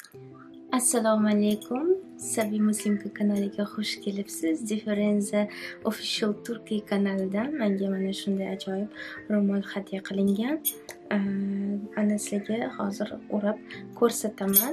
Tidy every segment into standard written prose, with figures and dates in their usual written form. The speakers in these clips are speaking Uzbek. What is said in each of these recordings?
Assalomu alaykum. Sabiy Muslimka kanaliga xush kelibsiz. Differenza Official Turkiy kanalidan menga mana shunday ajoyib ro'mol hadya qilingan. Ana sizlarga hozir o'rab ko'rsataman.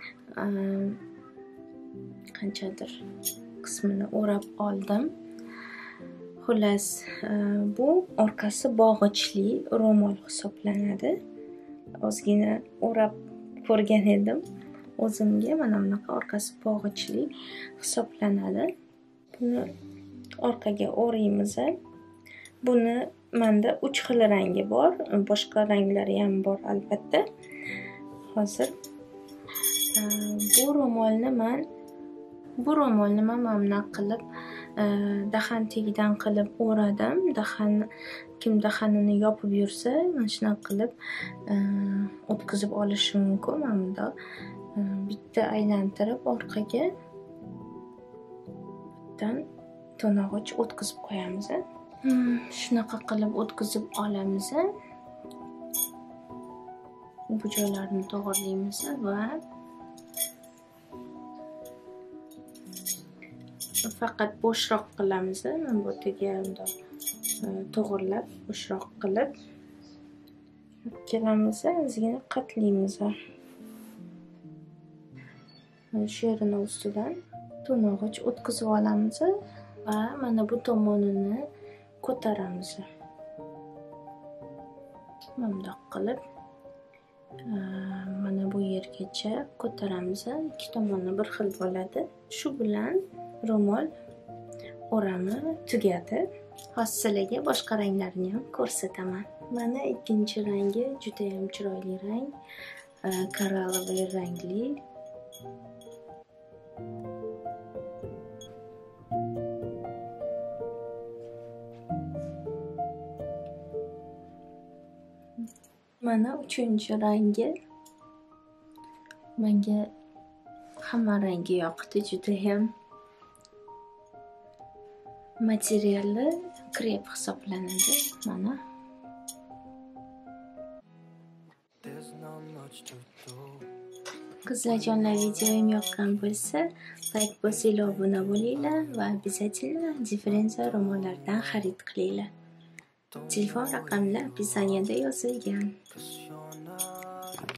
Qanchadir qismini o'rab oldim. Xullas, bu orqasi bog'ichli ro'mol hisoblanadi. Ozgina o'rab ko'rgan edim. O'zimga mana bunaqa orqasi bog'ichli hisoblanadi. Buni orqaga o'raymiz. Buni menda 3 xil rangi bor, boshqa ranglari ham bor albatta. Hozir bu ro'molni man mana bunaqa qilib dahan tegidan qilib o'radim. Kim dahanini yopib yursa, mana shunaqa qilib o'tkazib olishi mumkin. Mana bunda bitta aylantirib orqaga bittadan to'nag'ich o'tkazib qo'yamiz. Shunaqa qilib o'tkazib olamiz. Bu joylarni to'g'rilaymiz va faqat bo'shroq qilamiz. Mana bu yerga to'g'rilab, bo'shroq qilib kelamiz. Ozgina qatlaymiz. Shu yerini ustidan to'nag'ich o'tkazib olamiz va mana bu tomonini ko'taramiz. Mana bunday qilib mana bu yergacha ko'taramiz. Ikki tomoni bir xil bo'ladi. Shu bilan ro'mol o'rami tugadi. Hozir sizlarga boshqa ranglarini ham ko'rsataman. Mana ikkinchi rangi juda ham chiroyli rang. Koralloviy rangli. Mana uchinchi rangi. Menga hamma rangi yoqdi, juda ham materiali krep hisoblanadi. Mana qizlarjonlar, videoim yoqqan bo'lsa, like bosing, obuna bo'linglar va обязательно Differenza ro'mollardan xarid qilinglar. Telefon raqamlar opисанияda yozilgan.